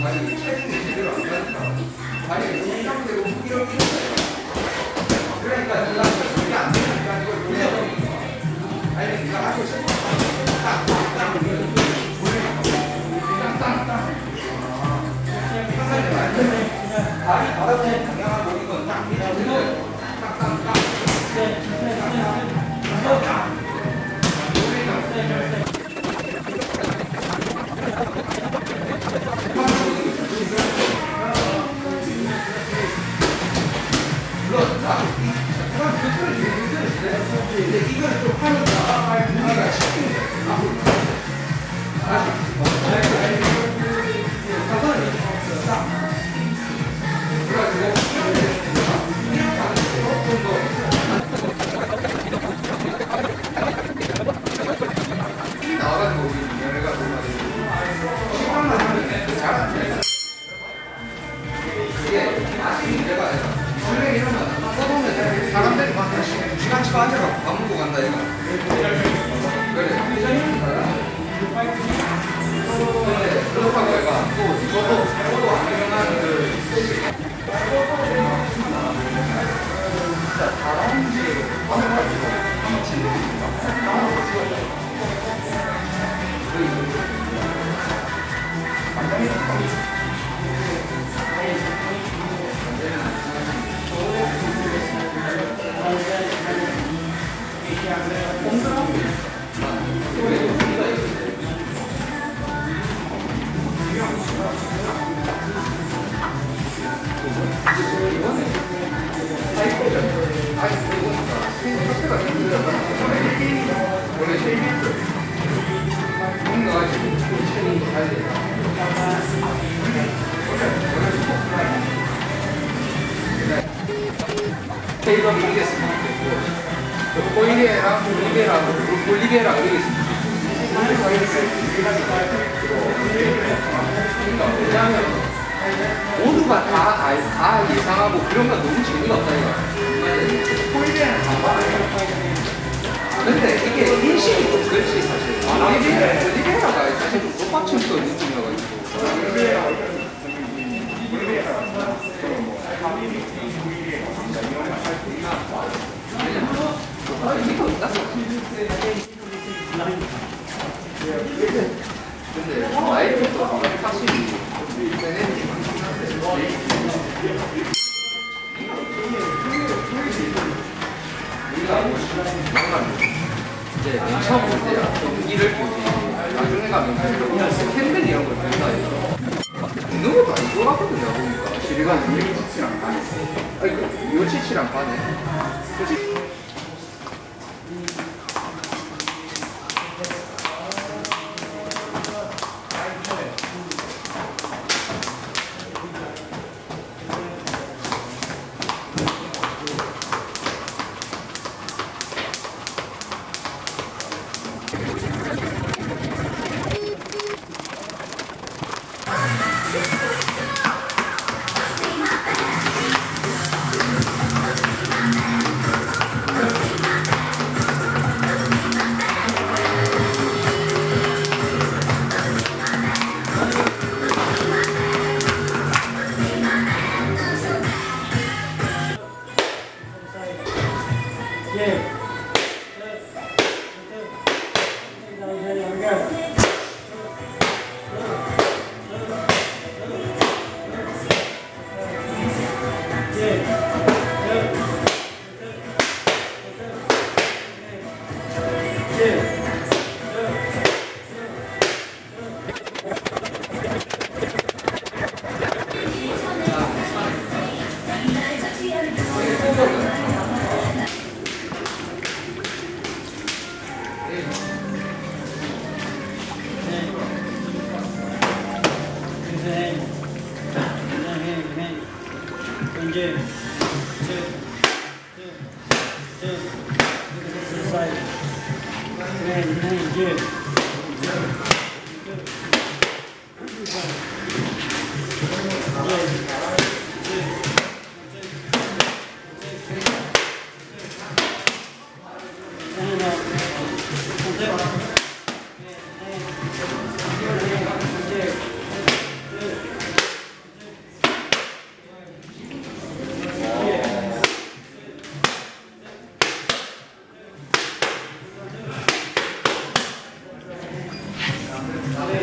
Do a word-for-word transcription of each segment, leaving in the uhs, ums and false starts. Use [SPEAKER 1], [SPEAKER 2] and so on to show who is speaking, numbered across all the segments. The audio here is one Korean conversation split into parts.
[SPEAKER 1] 아니 체중이 제대로 안 가니까 아니 성장되고 이렇게 그러니까 네가 그게 안 되니까 이걸 돌려버리는 거야. 아니 네가 하고 싶어. 딱딱딱 땅땅땅 다리 바닥에 방향하고 이건 딱 밑으로 딱딱딱 근데 이걸 또 하니까 우리가 쉽게 나와가지고 우리 연애가 시간만 하면 잘안 돼. 이게 아쉬운 문제가 아니라 원래 이런 거 써보면 사람들이 막 두 시간씩 앉아서 밥 먹고 간다 이거. 그래. 근데 그렇다고 해가 또 저도 저도 안 일어나는 그 진짜 다람쥐 밥을 가지고 한번 챙겨주니까 나오는 거 찍어줘. 원래 세미스 뭔가 체력이 가야 되니까 테이블 모르겠습니다. 볼리베랑 볼리베랑 볼리베랑 이러겠습니다. 그러니까 왜냐하면 모두가 다, 다, 다 예상하고 그런 건 너무 재미가 없다 이거. 볼리베는 안 봐요. 근데 이게 인식이 좀 그렇지 사실. 볼리베라, 볼리베라가 사실 좀 똑같은 거 느낌이어가지고. 아, 이거 있다. 근데 와이프도 확실히 세네들이 많긴 한데 우리가 뭔가 이제 맨 처음 볼 때야 경기를 보지 나중에 가면 그냥 스캔들 이런 걸 본다 이거 듣는 것도 아닌 것 같거든요 보니까 지리가 유치치랑 가네. 아니 그 유치치랑 가네. 솔직히
[SPEAKER 2] Two, two, two, two, to the side. And then good. Good.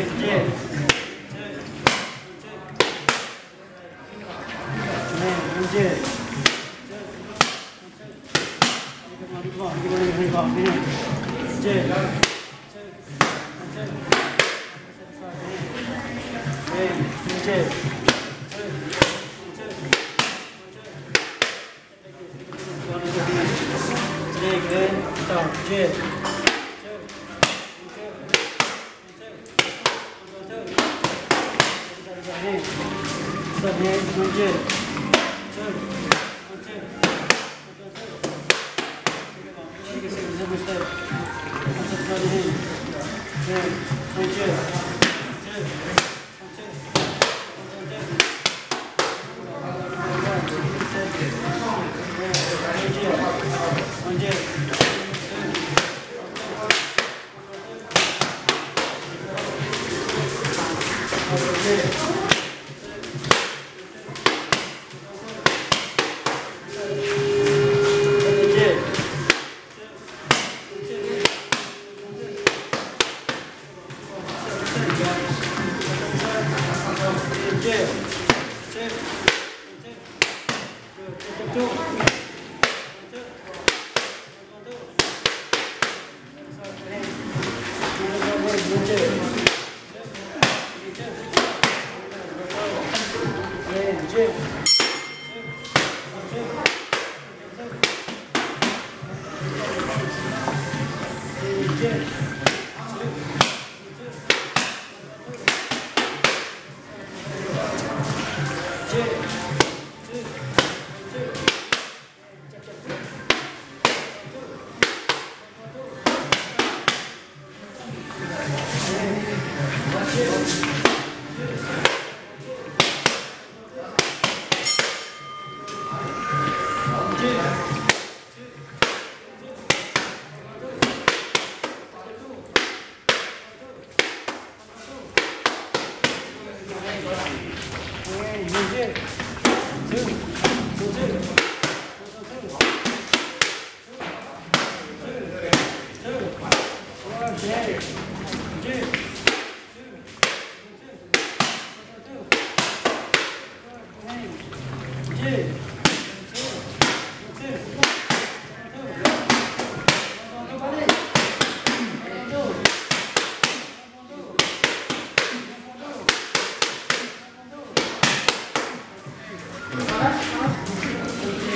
[SPEAKER 2] 네,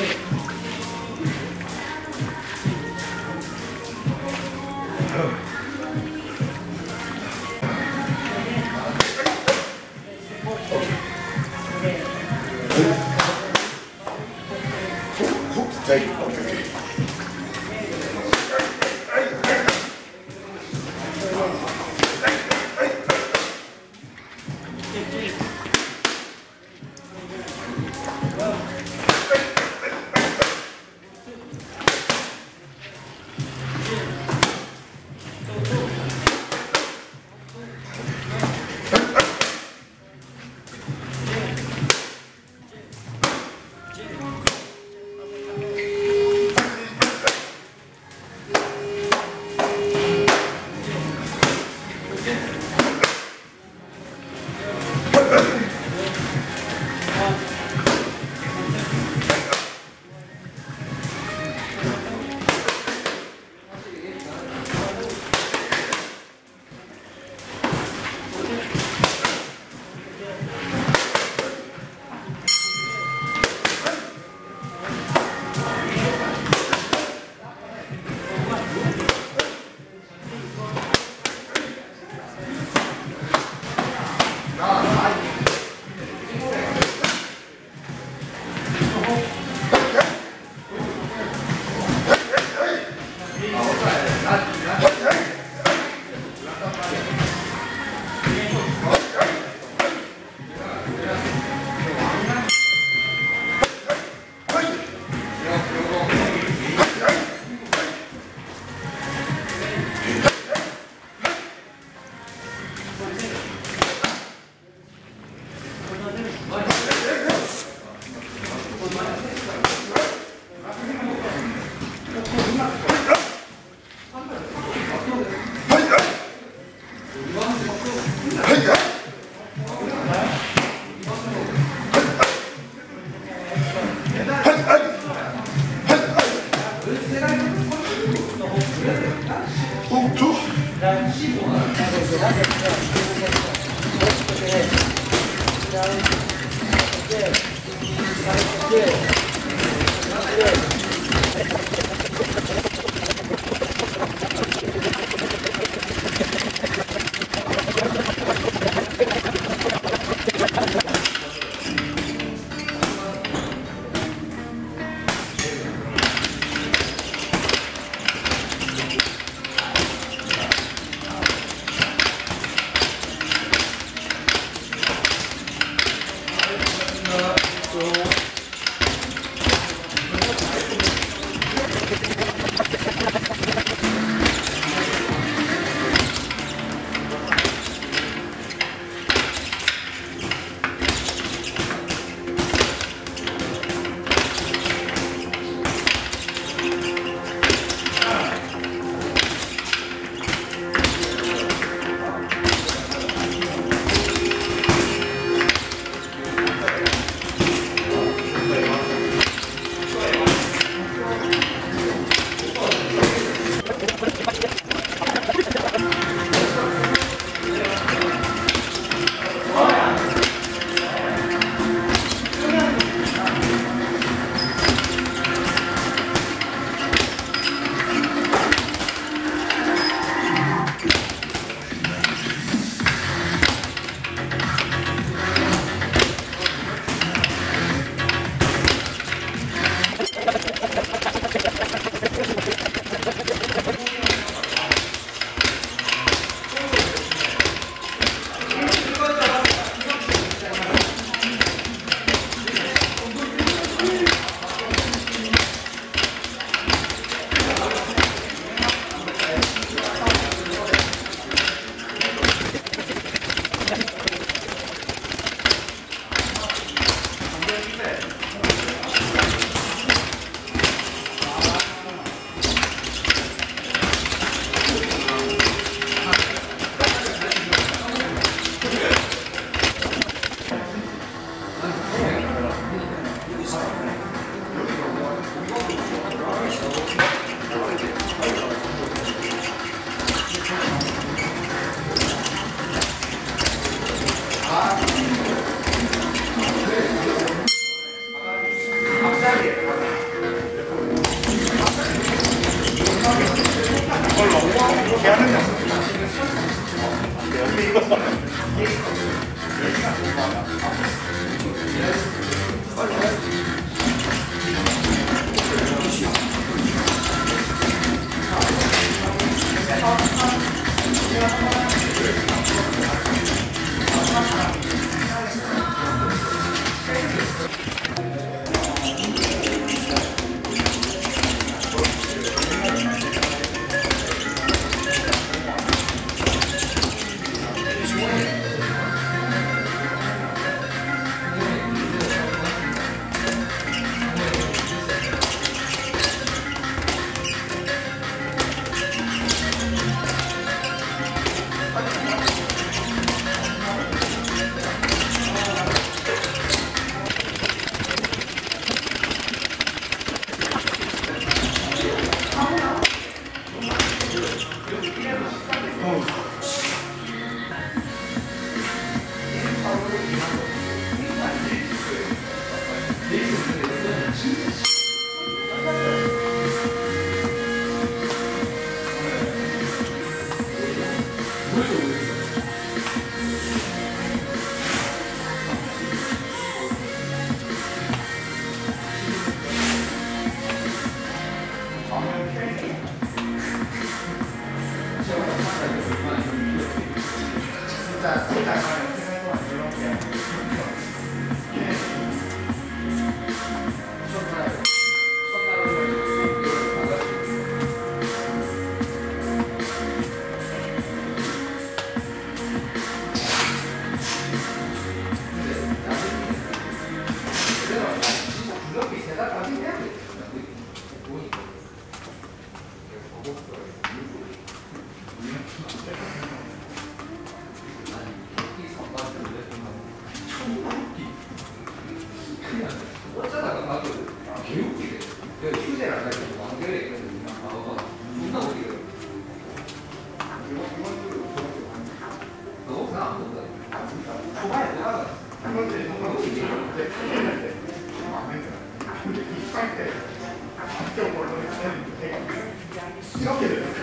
[SPEAKER 3] 이렇게 돼요.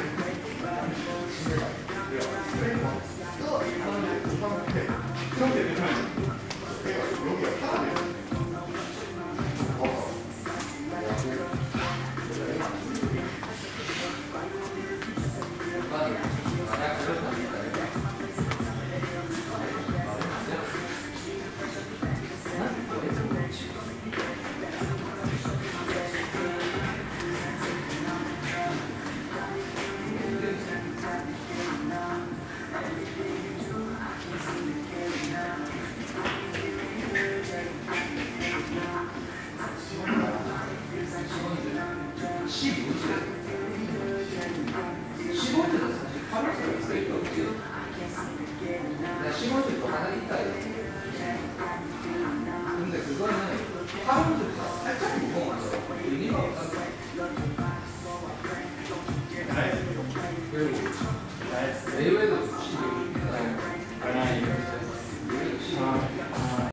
[SPEAKER 3] 이렇게 되면 여기가 하나돼요.
[SPEAKER 1] 십오 주는 사실 팔월에 있어요. 나 십오 주도 하나 있다.